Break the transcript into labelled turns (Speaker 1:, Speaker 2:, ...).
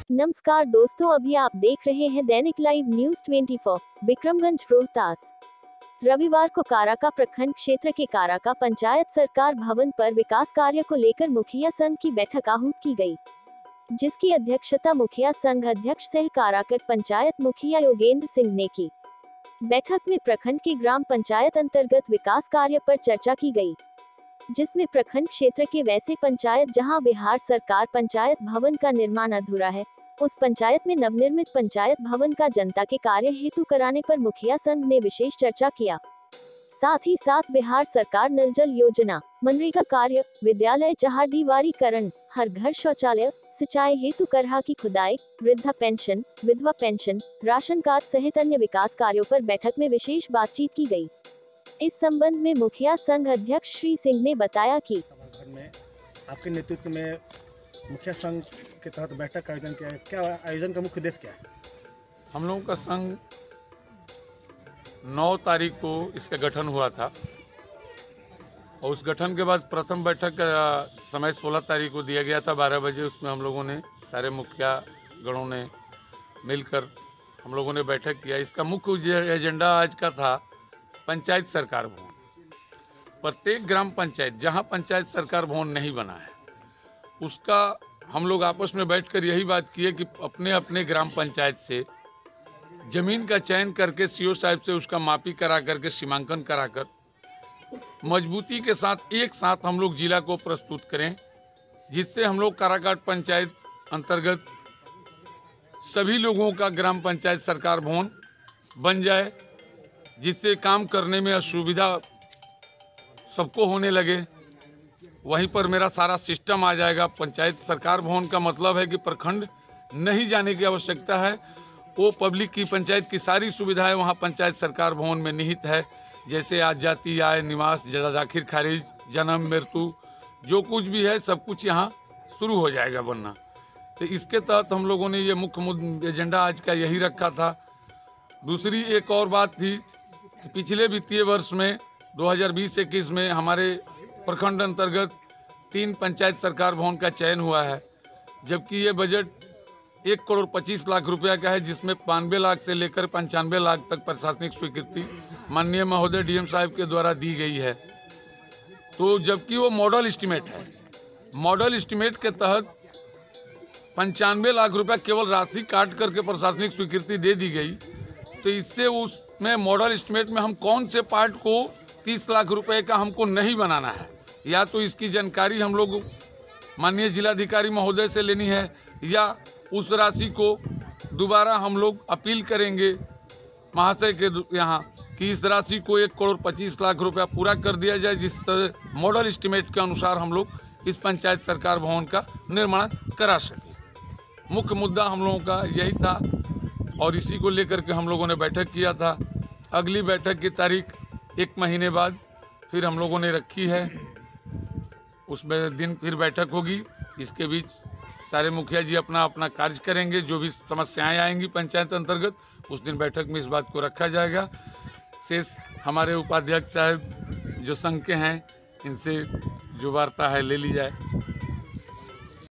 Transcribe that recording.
Speaker 1: नमस्कार दोस्तों, अभी आप देख रहे हैं दैनिक लाइव न्यूज 24। बिक्रमगंज रोहतास। रविवार को काराका प्रखंड क्षेत्र के काराका पंचायत सरकार भवन पर विकास कार्य को लेकर मुखिया संघ की बैठक आहूत की गई, जिसकी अध्यक्षता मुखिया संघ अध्यक्ष सह काराकट पंचायत मुखिया योगेंद्र सिंह ने की। बैठक में प्रखंड की ग्राम पंचायत अंतर्गत विकास कार्य पर चर्चा की गई, जिसमें प्रखंड क्षेत्र के वैसे पंचायत जहां बिहार सरकार पंचायत भवन का निर्माण अधूरा है, उस पंचायत में नवनिर्मित पंचायत भवन का जनता के कार्य हेतु कराने पर मुखिया संघ ने विशेष चर्चा किया। साथ ही साथ बिहार सरकार नल जल योजना, मनरेगा कार्य, विद्यालय चहारदीवारीकरण, हर घर शौचालय, सिंचाई हेतु करहा की खुदाई, वृद्धा पेंशन, विधवा पेंशन, राशन कार्ड सहित अन्य विकास कार्यों पर बैठक में विशेष बातचीत की गई। इस संबंध में मुखिया संघ अध्यक्ष श्री सिंह ने बताया कि
Speaker 2: में आपके नेतृत्व में मुखिया संघ के तहत बैठक का आयोजन किया है। क्या आयोजन का मुख्य उद्देश्य क्या है?
Speaker 3: हम लोगों का संघ 9 तारीख को इसका गठन हुआ था और उस गठन के बाद प्रथम बैठक का समय 16 तारीख को दिया गया था 12 बजे। उसमें हम लोगों ने सारे मुखिया गणों ने मिलकर हम लोगों ने बैठक किया। इसका मुख्य एजेंडा आज का था पंचायत सरकार भवन। प्रत्येक ग्राम पंचायत जहां पंचायत सरकार भवन नहीं बना है, उसका हम लोग आपस में बैठकर यही बात किए कि अपने अपने ग्राम पंचायत से जमीन का चयन करके सीओ साहब से उसका मापी करा करके सीमांकन कराकर मजबूती के साथ एक साथ हम लोग जिला को प्रस्तुत करें, जिससे हम लोग काराकाट पंचायत अंतर्गत सभी लोगों का ग्राम पंचायत सरकार भवन बन जाए, जिससे काम करने में असुविधा सबको होने लगे। वहीं पर मेरा सारा सिस्टम आ जाएगा। पंचायत सरकार भवन का मतलब है कि प्रखंड नहीं जाने की आवश्यकता है, वो पब्लिक की पंचायत की सारी सुविधाएं वहां पंचायत सरकार भवन में निहित है। जैसे आज जाति, आय, निवास, दाखिल खारिज, जन्म, मृत्यु, जो कुछ भी है सब कुछ यहाँ शुरू हो जाएगा बनना। तो इसके तहत हम लोगों ने ये मुख्य एजेंडा आज का यही रखा था। दूसरी एक और बात थी कि पिछले वित्तीय वर्ष में 2020-21 में हमारे प्रखंड अंतर्गत 3 पंचायत सरकार भवन का चयन हुआ है, जबकि ये बजट 1,25,00,000 रुपया का है, जिसमें 92 लाख से लेकर 95 लाख तक प्रशासनिक स्वीकृति माननीय महोदय डीएम साहब के द्वारा दी गई है। तो जबकि वो मॉडल एस्टीमेट है, मॉडल एस्टीमेट के तहत 95 लाख रुपया केवल राशि काट करके प्रशासनिक स्वीकृति दे दी गई। तो इससे उसमें मॉडल एस्टीमेट में हम कौन से पार्ट को 30 लाख रुपए का हमको नहीं बनाना है, या तो इसकी जानकारी हम लोग माननीय जिलाधिकारी महोदय से लेनी है, या उस राशि को दोबारा हम लोग अपील करेंगे महाशय के यहाँ कि इस राशि को 1,25,00,000 रुपया पूरा कर दिया जाए, जिस तरह मॉडल एस्टीमेट के अनुसार हम लोग इस पंचायत सरकार भवन का निर्माण करा सकें। मुख्य मुद्दा हम लोगों का यही था और इसी को लेकर के हम लोगों ने बैठक किया था। अगली बैठक की तारीख 1 महीने बाद फिर हम लोगों ने रखी है, उसमें दिन फिर बैठक होगी। इसके बीच सारे मुखिया जी अपना अपना कार्य करेंगे। जो भी समस्याएं आएंगी पंचायत अंतर्गत, उस दिन बैठक में इस बात को रखा जाएगा। शेष हमारे उपाध्यक्ष साहब जो संघ के हैं, इनसे जो वार्ता है ले ली जाए।